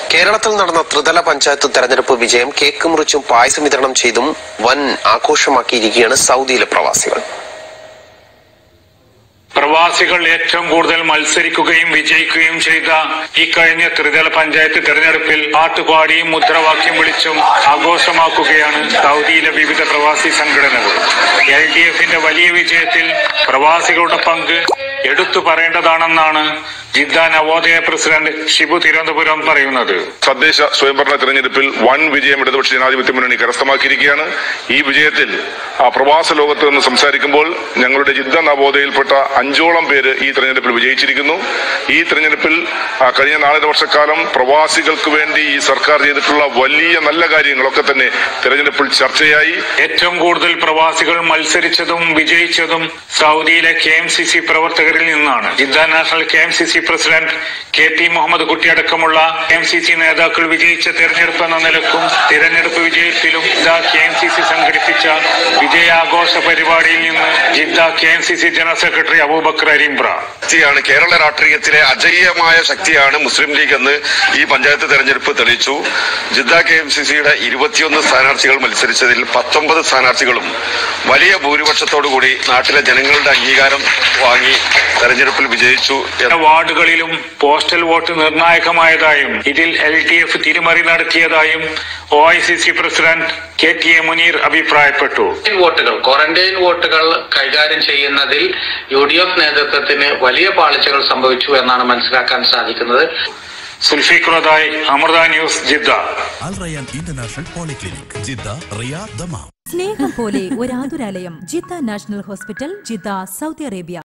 കേരളത്തിൽ നടന്ന ത്രിതല പഞ്ചായത്ത് തെരഞ്ഞെടുപ്പ് വിജയം കേക്ക് മുറിച്ചും പായസം വിതരണം ചെയ്തും വൻ ആഘോഷമാക്കിയിരിക്കുകയാണ് സൗദിയിലെ പ്രവാസികൾ. പ്രവാസികൾ ഏറ്റവും കൂടുതൽ മത്സരിക്കുകയും വിജയിക്കുകയും ചെയ്ത ഈ കഴിഞ്ഞ ത്രിതല പഞ്ചായത്ത് തെരഞ്ഞെടുപ്പിൽ പാട്ടുപാടിയും മുദ്രാവാക്യം വിളിച്ചും ആഘോഷമാക്കുകയാണ് സൗദിയിലെ വിവിധ പ്രവാസി സംഘടനകൾ. LDFന്റെ വലിയ വിജയത്തിൽ പ്രവാസികളുടെ പങ്ക് എടുത്തു പറയേണ്ടതാണെന്നാണ് ജിദ്ദ നവോദയ പ്രസിഡന്റ് ഷിബു തിരുവനന്തപുരം പറയുന്നത്. തദ്ദേശ സ്വയംഭരണ തെരഞ്ഞെടുപ്പിൽ വൻ വിജയം ഇടതുപക്ഷ ജനാധിപത്യ മുന്നണി കരസ്ഥമാക്കിയിരിക്കുകയാണ്. ഈ വിജയത്തിൽ പ്രവാസ ലോകത്ത് നിന്ന് സംസാരിക്കുമ്പോൾ ഞങ്ങളുടെ ജിദ്ദ നവോദയയിൽപ്പെട്ട 5ഓളം പേര് ഈ തെരഞ്ഞെടുപ്പിൽ വിജയിച്ചിരിക്കുന്നു. ഈ തെരഞ്ഞെടുപ്പിൽ കഴിഞ്ഞ 4 വർഷക്കാലം പ്രവാസികൾക്ക് വേണ്ടി ഈ സർക്കാർ ചെയ്തിട്ടുള്ള വലിയ നല്ല കാര്യങ്ങളൊക്കെ തന്നെ തെരഞ്ഞെടുപ്പിൽ ചർച്ചയായി. ഏറ്റവും കൂടുതൽ പ്രവാസികൾ മത്സരിച്ചതും വിജയിച്ചതും സൗദിയിലെ KMCC പ്രവർത്തകരിൽ നിന്നാണ്. Jeddah national KMCC president KP Muhammad Kutty അടക്കമുള്ള KMCC നേതാക്കൾ വിജയിച്ച തെരഞ്ഞെടുപ്പ് എന്ന നിലക്കും തിരഞ്ഞെടുപ്പ് വിജയത്തിലും ജിദ്ദ KMCC സംഘടിപ്പിച്ച വിജയാഘോഷ പരിപാടിയിൽ നിന്ന് Jeddah KMCC general secretary Abubakar Arimbra. Kerala രാഷ്ട്രീയത്തിലെ അജയ്യമായ ശക്തിയാണ് മുസ്ലിം ലീഗ് എന്ന് ഈ പഞ്ചായത്ത് തെരഞ്ഞെടുപ്പ് തെളിയിച്ചു. ജിദ്ദ KMCCയുടെ 21 സ്ഥാനാർത്ഥികൾ മത്സരിച്ചതിൽ 19 സ്ഥാനാർത്ഥികളും വലിയ ഭൂരിപക്ഷത്തോടുകൂടി നാട്ടിലെ ജനങ്ങളുടെ അംഗീകാരം വാങ്ങി തെരഞ്ഞെടുപ്പിൽ വിജയിച്ചു. വാർഡുകളിലും പോസ്റ്റൽ വോട്ട് നിർണായകമായതായും ഇതിൽ LDF തിരിമറി നടത്തിയതായും ഓ.ഐ.സ പ്രസിഡന്റ് KTA മുനീർ അഭിപ്രായപ്പെട്ടു. ക്വാറന്റൈൻ വോട്ടുകൾ കൈകാര്യം ചെയ്യുന്നതിൽ UDF നേതൃത്വത്തിന് വലിയ പാളിച്ചകൾ സംഭവിച്ചു എന്നാണ് മനസ്സിലാക്കാൻ സാധിക്കുന്നത്. സുൽഫിഖുറദായി, Amrita news, Jeddah. Al Rayan international polyclinic, Jeddah, Riyadh, Dammam. സ്നേഹം പോലെ ഒരു ആതുരാലയം. Jeddah national hospital, Jeddah, Saudi Arabia.